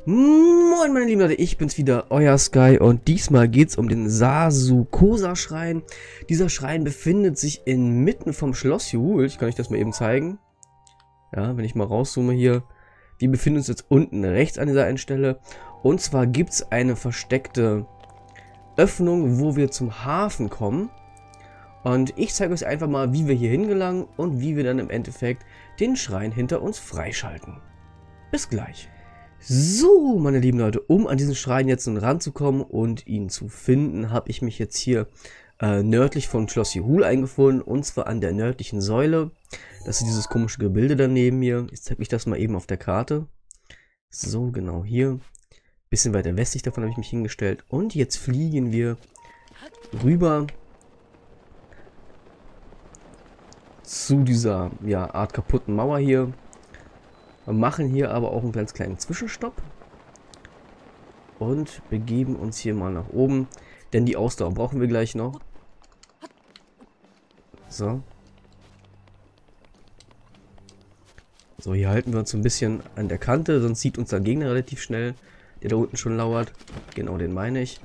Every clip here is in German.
Moin meine lieben Leute, ich bin's wieder, euer Sky, und diesmal geht's um den Sasu-Kosa-Schrein. Dieser Schrein befindet sich inmitten vom Schloss Hyrule. Ich kann euch das mal eben zeigen. Ja, wenn ich mal rauszoome hier. Wir befinden uns jetzt unten rechts an dieser einen Stelle. Und zwar gibt's eine versteckte Öffnung, wo wir zum Hafen kommen. Und ich zeige euch einfach mal, wie wir hier hingelangen und wie wir dann im Endeffekt den Schrein hinter uns freischalten. Bis gleich. So, meine lieben Leute, um an diesen Schrein jetzt ranzukommen und ihn zu finden, habe ich mich jetzt hier nördlich von Schloss Hyrule eingefunden, und zwar an der nördlichen Säule. Das ist dieses komische Gebilde daneben mir. Jetzt zeige ich das mal eben auf der Karte. So, genau hier. Bisschen weiter westlich davon habe ich mich hingestellt. Und jetzt fliegen wir rüber zu dieser Art kaputten Mauer hier. Wir machen hier aber auch einen ganz kleinen Zwischenstopp und begeben uns hier mal nach oben, denn die Ausdauer brauchen wir gleich noch. So. So, hier halten wir uns so ein bisschen an der Kante, sonst sieht uns der Gegner relativ schnell, der da unten schon lauert. Genau, den meine ich.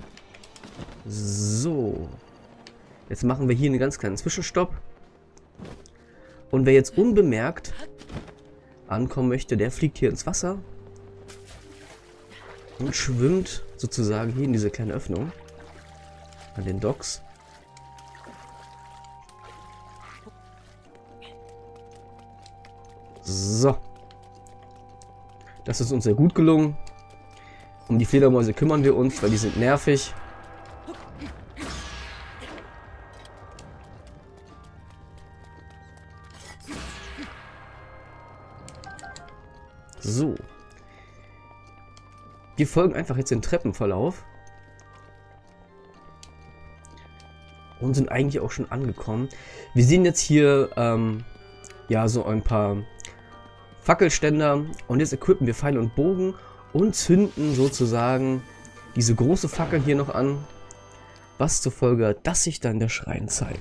So. Jetzt machen wir hier einen ganz kleinen Zwischenstopp. Und wer jetzt unbemerkt ankommen möchte, der fliegt hier ins Wasser und schwimmt sozusagen hier in diese kleine Öffnung an den Docks. So. Das ist uns sehr gut gelungen. Um die Fledermäuse kümmern wir uns, weil die sind nervig. So. Wir folgen einfach jetzt den Treppenverlauf. Und sind eigentlich auch schon angekommen. Wir sehen jetzt hier so ein paar Fackelständer. Und jetzt equippen wir Pfeil und Bogen und zünden sozusagen diese große Fackel hier noch an. Was zur Folge hat, dass sich dann der Schrein zeigt.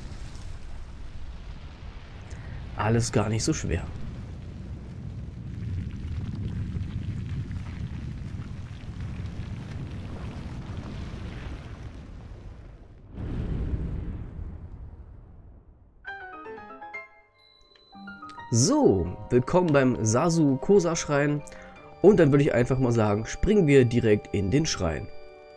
Alles gar nicht so schwer. So, willkommen beim Sasu-Kosa-Schrein, und dann würde ich einfach mal sagen, springen wir direkt in den Schrein.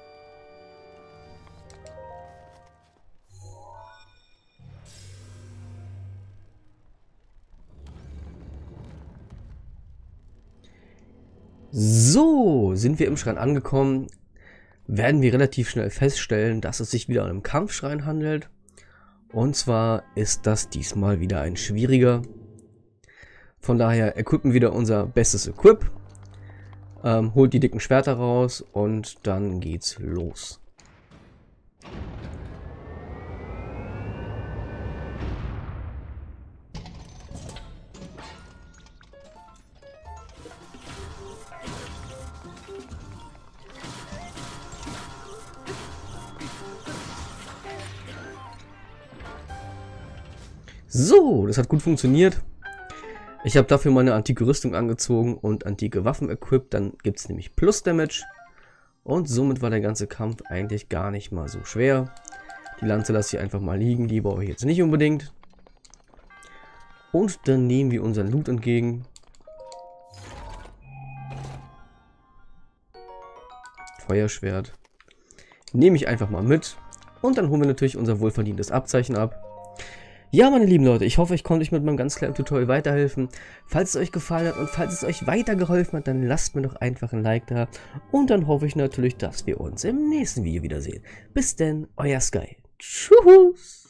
So, sind wir im Schrein angekommen, werden wir relativ schnell feststellen, dass es sich wieder um einen Kampfschrein handelt. Und zwar ist das diesmal wieder ein schwieriger. Von daher equippen wieder unser bestes Equip, holt die dicken Schwerter raus und dann geht's los. So, das hat gut funktioniert. Ich habe dafür meine antike Rüstung angezogen und antike Waffen equipped, dann gibt es nämlich Plus Damage. Und somit war der ganze Kampf eigentlich gar nicht mal so schwer. Die Lanze lasse ich einfach mal liegen, die brauche ich jetzt nicht unbedingt. Und dann nehmen wir unseren Loot entgegen. Feuerschwert. Nehme ich einfach mal mit. Und dann holen wir natürlich unser wohlverdientes Abzeichen ab. Ja, meine lieben Leute, ich hoffe, ich konnte euch mit meinem ganz kleinen Tutorial weiterhelfen. Falls es euch gefallen hat und falls es euch weitergeholfen hat, dann lasst mir doch einfach ein Like da. Und dann hoffe ich natürlich, dass wir uns im nächsten Video wiedersehen. Bis denn, euer Sky. Tschüss.